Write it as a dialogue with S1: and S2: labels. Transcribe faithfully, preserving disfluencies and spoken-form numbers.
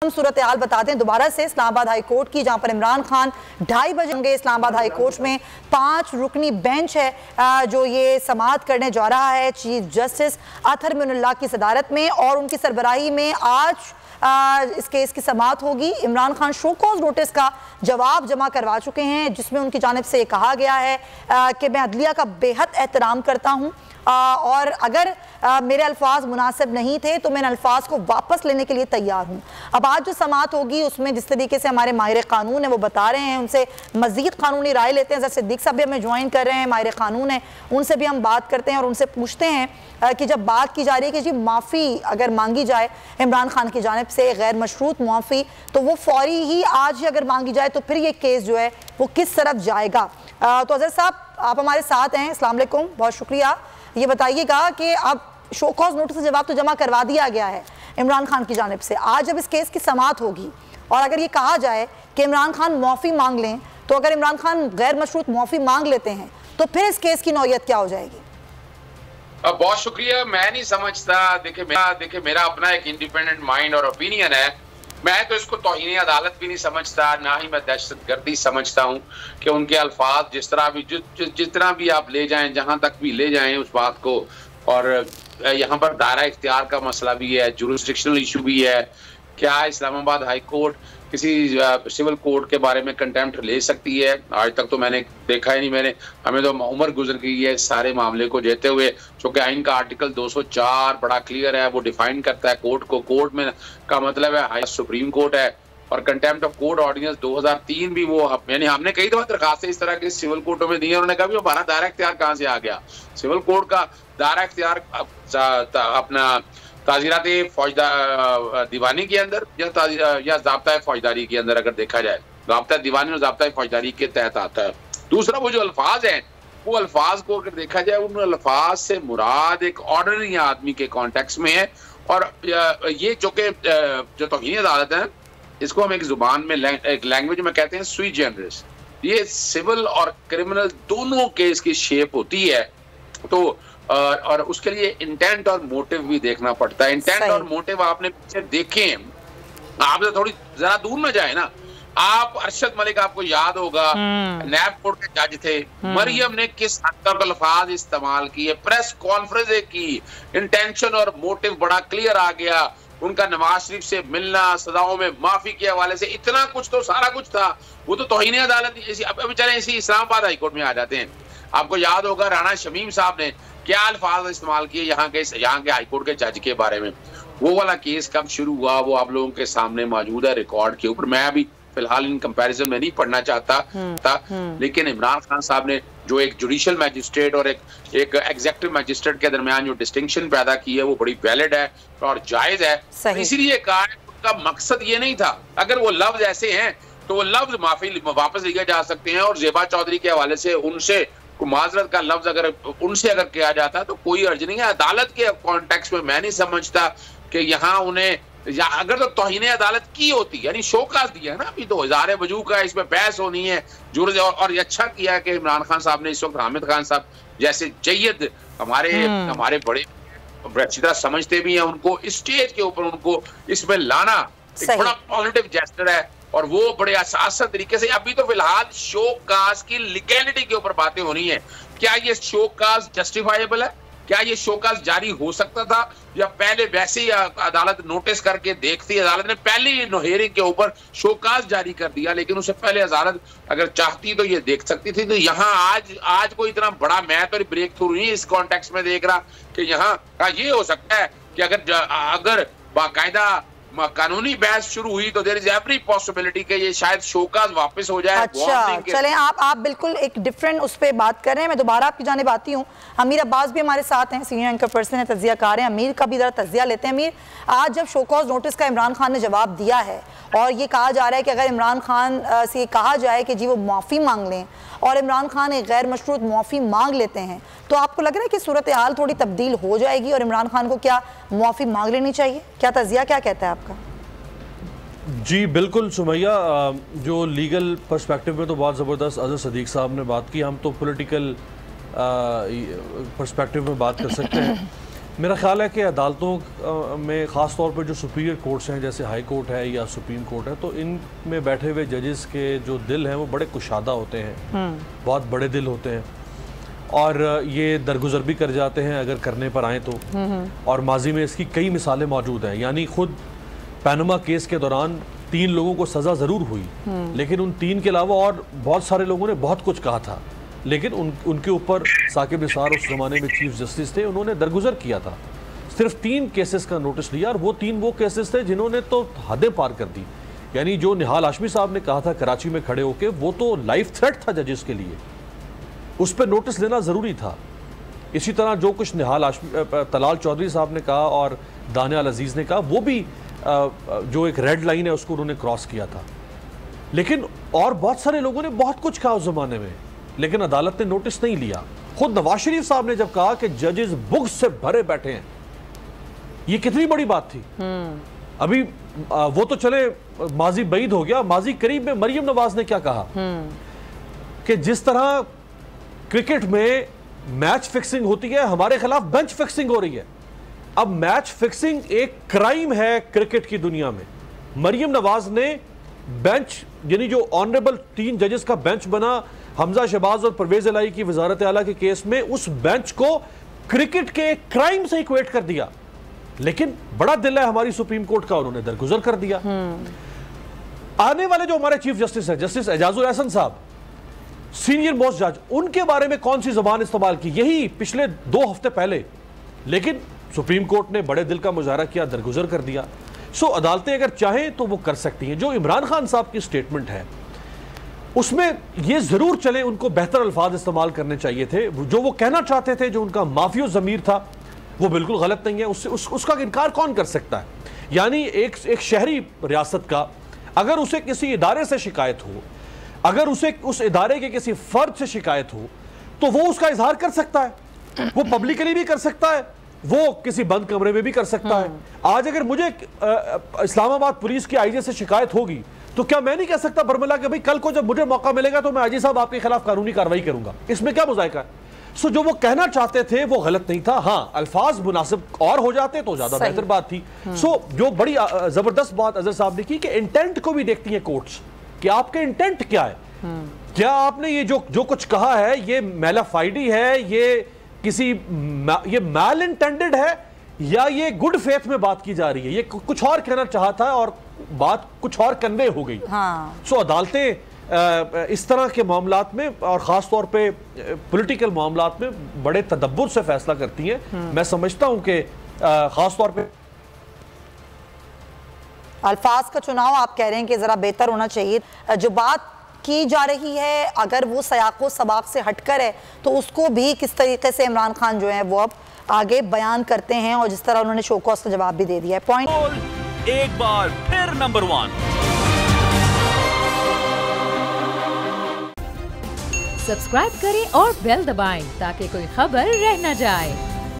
S1: सूरत हाल बताते हैं दोबारा से इस्लामाबाद हाई कोर्ट की, जहां पर इमरान खान ढाई बजे होंगे। इस्लामाबाद हाई कोर्ट में पांच रुकनी बेंच है जो ये समाअत करने जा रहा है चीफ जस्टिस अतहर मोइनुल्लाह की सदारत में, और उनकी सरबराही में आज आ, इस केस की समाअत होगी। Imran Khan show cause notice का जवाब जमा करवा चुके हैं, जिसमें उनकी जानिब से कहा गया है आ, कि मैं अदलिया का बेहद एहतराम करता हूँ आ, और अगर आ, मेरे अल्फाज मुनासिब नहीं थे तो मैं इन अल्फाज को वापस लेने के लिए तैयार हूँ। अब आज जो समाअत होगी उसमें जिस तरीके से हमारे माहिर कानून है वो बता रहे हैं, उनसे मजीद कानूनी राय लेते हैं। जैसे सिद्दीक साहब भी हमें ज्वाइन कर रहे हैं, माहिर कानून है, उनसे भी हम बात करते हैं और उनसे पूछते हैं आ, कि जब बात की जा रही है कि जी माफ़ी अगर मांगी जाए इमरान खान की जानिब से गैर मशरूत मुआफ़ी, तो वो फौरी ही आज ही अगर मांगी जाए तो फिर ये केस जो है वो किस तरफ जाएगा। आ, तो अजहर साहब आप हमारे साथ हैं, अस्सलाम वालेकुम, बहुत शुक्रिया। ये बताइएगा कि अब शो कॉज नोटिस का जवाब तो जमा करवा दिया गया है इमरान खान की जानिब से, आज जब इस केस की समाअत होगी और अगर ये कहा जाए कि इमरान खान मुआफ़ी मांग लें, तो अगर इमरान खान गैर मशरूत मुआफ़ी मांग लेते हैं तो फिर इस केस की नौयत क्या हो जाएगी?
S2: बहुत शुक्रिया। मैं नहीं समझता, देखिए मेरा देखिए मेरा अपना एक इंडिपेंडेंट माइंड और ओपिनियन है। मैं तो इसको तौहीन अदालत भी नहीं समझता, ना ही मैं दहशतगर्दी समझता हूँ कि उनके अल्फाज जिस तरह भी जिस जितना भी आप ले जाएं, जहाँ तक भी ले जाएं उस बात को, और यहाँ पर दायरा इख्तियार का मसला भी है, जुरिस्डिक्शनल इशू भी है। क्या इस्लामाबाद हाई कोर्ट किसी सिविल कोर्ट के बारे में कंटेम्प्ट ले सकती है? आज तक तो मैंने देखा ही नहीं। मैंने हमें तो उम्र गुजर गई है इस सारे मामले को देते हुए, चूंकि आइन का आर्टिकल दो सौ चार बड़ा क्लियर है, वो डिफाइन करता है कोर्ट को। कोर्ट में का मतलब है हाई सुप्रीम कोर्ट है, और कंटेम्प्ट ऑफ कोर्ट ऑर्डिनेंस दो हज़ार तीन भी वो यानी हमने कई दफा दरखास्तें इस तरह के सिविल कोर्टों में दी है। उन्होंने कहा भी हमारा दायरा इख्तियार कहाँ से आ गया? सिविल कोर्ट का दायरा इख्तियार अपना ताज़ीरात फौजदारी दीवानी के अंदर या या ज़ाब्ता फौजदारी के अंदर अगर देखा जाए, ज़ाब्ता दीवानी और ज़ाब्ता फौजदारी के तहत आता है। दूसरा, वो जो अल्फाज हैं, वो अल्फाज को अगर देखा जाए, उन अल्फाज से मुराद एक ऑर्डिनरी आदमी के कॉन्टेक्स्ट में है। और ये जो कि जो तौहीन अदालत है, इसको हम एक जुबान में एक लैंग्वेज में कहते हैं सुई जनरस। ये सिविल और क्रिमिनल दोनों केस की शेप होती है, तो और, और उसके लिए इंटेंट और मोटिव भी देखना पड़ता है। इंटेंट और मोटिव आपने पीछे देखे, आप तो थोड़ी जरा दूर में जाए ना। आप अरशद मलिक, आपको याद होगा, नैब कोर्ट के जज थे, मरियम ने किस हद तक अल्फाज इस्तेमाल किए, प्रेस कॉन्फ्रेंस की, इंटेंशन और मोटिव बड़ा क्लियर आ गया। उनका नवाज शरीफ से मिलना, सजाओं में माफी के हवाले से, इतना कुछ तो सारा कुछ था। वो तो तौहीन अदालत अब चले इसी इस्लामाबाद हाई कोर्ट में आ जाते हैं। आपको याद होगा राणा शमीम साहब ने क्या अल्फाज इस्तेमाल किए यहाँ के यहाँ के हाईकोर्ट के जज के बारे में। वो वाला केस कब शुरू हुआ वो आप लोगों के सामने मौजूद है रिकॉर्ड के ऊपर। मैं अभी फिलहाल इन कंपैरिजन में नहीं पढ़ना चाहता था, लेकिन इमरान खान साहब ने जो एक जुडिशियल मैजिस्ट्रेट और एक एक एग्जेक्टिव मैजिस्ट्रेट के दरमियान जो डिस्टिंक्शन पैदा की है, वो बड़ी वैलिड है और जायज है। इसीलिए कहा उनका मकसद ये नहीं था। अगर वो लफ्ज ऐसे हैं तो वो लफ्ज माफी वापस लिए जा सकते हैं, और जेबा चौधरी के हवाले से उनसे माजरत का लफ्ज अगर उनसे अगर किया जाता है तो कोई अर्ज नहीं है। अदालत के कॉन्टेक्स्ट में मैं नहीं समझता कि यहाँ उन्हें, या अगर तो तौहीन अदालत की होती, यानी शोकाज दिया है ना, अभी तो हजार वजू का इसमें बहस होनी है जुर्ज, और, और ये अच्छा किया कि इमरान खान साहब ने इस वक्त हामिद खान साहब जैसे जयद हमारे हमारे बड़े रचीदा समझते भी हैं, उनको स्टेज के ऊपर उनको इसमें लाना एक बड़ा पॉजिटिव जेस्चर है, और वो बड़े आसान तरीके से। अभी तो फिलहाल शोकाज की लीगैलिटी के ऊपर बातें हो रही हैं। क्या ये शोकाज जस्टिफाइबल है? क्या ये शोकाज जारी हो सकता था, या पहले वैसे ही अदालत नोटिस करके देखती? अदालत ने पहले ही हियरिंग के ऊपर शोकाज जारी कर दिया, लेकिन उससे पहले अदालत अगर चाहती तो ये देख सकती थी। तो यहाँ आज आज कोई इतना बड़ा, मैं तो ब्रेक थ्रू नहीं इस कॉन्टेक्स्ट में देख रहा कि यहाँ ये हो सकता है कि अगर अगर बाकायदा कानूनी बहस शुरू हुई तो देयर इज एवरी पॉसिबिलिटी कि ये शायद शोकाज वापस हो जाए।
S1: अच्छा, चलें, आप आप बिल्कुल एक डिफरेंट उस पर बात कर रहे हैं। मैं दोबारा आपकी जानिब आती हूँ। अमीर अब्बास भी हमारे साथ हैं, सीनियर एंकर पर्सन है, तज्जिया कार हैं। अमीर का भी जरा तज्जिया लेते हैं। अमीर, आज जब शोकॉज नोटिस का इमरान खान ने जवाब दिया है और ये कहा जा रहा है कि अगर इमरान खान से कहा जाए कि जी वो माफ़ी मांग लें, और इमरान खान एक गैर मशरूत मुआफ़ी मांग लेते हैं, तो आपको लग रहा है कि सूरत हाल थोड़ी तब्दील हो जाएगी और इमरान खान को क्या मुआफ़ी मांग लेनी चाहिए? क्या तज़िया क्या कहता है आपका?
S3: जी बिल्कुल सुमैया, जो लीगल पर्सपेक्टिव में तो बहुत ज़बरदस्त अज़हर सदीक साहब ने बात की। हम तो पॉलिटिकल पर्सपेक्टिव में बात कर सकते हैं। मेरा ख्याल है कि अदालतों में ख़ास तौर पर जो सुपीरियर कोर्ट्स हैं जैसे हाई कोर्ट है या सुप्रीम कोर्ट है, तो इनमें बैठे हुए जजेस के जो दिल हैं वो बड़े कुशादा होते हैं, बहुत बड़े दिल होते हैं और ये दरगुजर भी कर जाते हैं अगर करने पर आएँ तो। और माजी में इसकी कई मिसालें मौजूद हैं, यानी खुद पैनमा केस के दौरान तीन लोगों को सज़ा ज़रूर हुई, लेकिन उन तीन के अलावा और बहुत सारे लोगों ने बहुत कुछ कहा था, लेकिन उन उनके ऊपर साकिब निसार उस ज़माने में चीफ जस्टिस थे, उन्होंने दरगुजर किया था, सिर्फ तीन केसेस का नोटिस लिया और वो तीन वो केसेस थे जिन्होंने तो हदें पार कर दी। यानी जो निहाल हाशमी साहब ने कहा था कराची में खड़े होकर, वो तो लाइफ थ्रेट था जजेस के लिए, उस पर नोटिस लेना ज़रूरी था। इसी तरह जो कुछ निहाल हाशमी तलाल चौधरी साहब ने कहा और दानियाल अजीज़ ने कहा, वो भी जो एक रेड लाइन है उसको उन्होंने क्रॉस किया था। लेकिन और बहुत सारे लोगों ने बहुत कुछ कहा उस ज़माने में, लेकिन अदालत ने नोटिस नहीं लिया। खुद नवाज शरीफ साहब ने जब कहा कि जजेस बुक्स से भरे बैठे हैं, ये कितनी बड़ी बात थी। अभी वो तो चले माजी बईद हो गया, माजी करीब में मरियम नवाज ने क्या कहा कि जिस तरह क्रिकेट में मैच फिक्सिंग होती है, हमारे खिलाफ बेंच फिक्सिंग हो रही है। अब मैच फिक्सिंग एक क्राइम है क्रिकेट की दुनिया में। मरियम नवाज ने बेंच, यानी जो ऑनरेबल तीन जजेस का बेंच बना हमजा शहबाज और परवेज इलाही की वजारत आला के केस में, उस बेंच को क्रिकेट के क्राइम से इक्वेट कर दिया। लेकिन बड़ा दिल है हमारी सुप्रीम कोर्ट का, उन्होंने दरगुजर कर दिया। आने वाले जो हमारे चीफ जस्टिस हैं, जस्टिस एजाजुल एहसन साहब, सीनियर मोस्ट जज, उनके बारे में कौन सी जबान इस्तेमाल की, यही पिछले दो हफ्ते पहले, लेकिन सुप्रीम कोर्ट ने बड़े दिल का मुजाहरा किया, दरगुजर कर दिया। सो अदालतें अगर चाहें तो वो कर सकती हैं। जो इमरान खान साहब की स्टेटमेंट है उसमें ये जरूर चले, उनको बेहतर अल्फाज इस्तेमाल करने चाहिए थे। जो वो कहना चाहते थे, जो उनका माफियो ज़मीर था, वो बिल्कुल गलत नहीं है, उससे उस, उसका इनकार कौन कर सकता है। यानी एक एक शहरी रियासत का अगर उसे किसी इदारे से शिकायत हो, अगर उसे उस इदारे के किसी फर्द से शिकायत हो, तो वो उसका इजहार कर सकता है, वो पब्लिकली भी कर सकता है, वो किसी बंद कमरे में भी कर सकता है। आज अगर मुझे इस्लामाबाद पुलिस की आईजी से शिकायत होगी, तो क्या मैं नहीं कह सकता बरमला कि भाई कल को जब मुझे मौका मिलेगा तो मैं आईजी साहब आपके खिलाफ कानूनी कार्रवाई करूंगा, इसमें क्या मुज़ायका है। सो जो वो कहना चाहते थे वो गलत नहीं था। हाँ, अल्फाज मुनासिब और हो जाते तो ज्यादा बेहतर बात थी। सो जो बड़ी जबरदस्त बात अजहर साहब ने की कि इंटेंट को भी देखती है कोर्ट्स कि आपके इंटेंट क्या है, क्या आपने ये जो जो कुछ कहा है ये मैलाफाइडी है, ये किसी ये मैल इंटेंडेड है, या ये गुड फेथ में बात की जा रही है, ये कुछ और कहना चाहता है और बात कुछ और कन्वे हो गई। हाँ। सो अदालतें इस तरह के मामलात में और ख़ास तौर पे पॉलिटिकल मामलात में बड़े तदब्बुर से फैसला करती हैं। मैं समझता हूं कि ख़ास तौर पे
S1: अल्फाज का चुनाव आप कह रहे हैं कि ज़रा बेहतर होना चाहिए। जो बात की जा रही है अगर वो सयाको सबाक से हटकर है तो उसको भी किस तरीके से इमरान खान जो है वो अब आगे बयान करते हैं, और जिस तरह उन्होंने शो कॉज का जवाब भी दे दिया है। पॉइंट
S4: एक बार फिर नंबर वन।
S5: सब्सक्राइब करें और बेल दबाएं ताकि कोई खबर रह न जाए।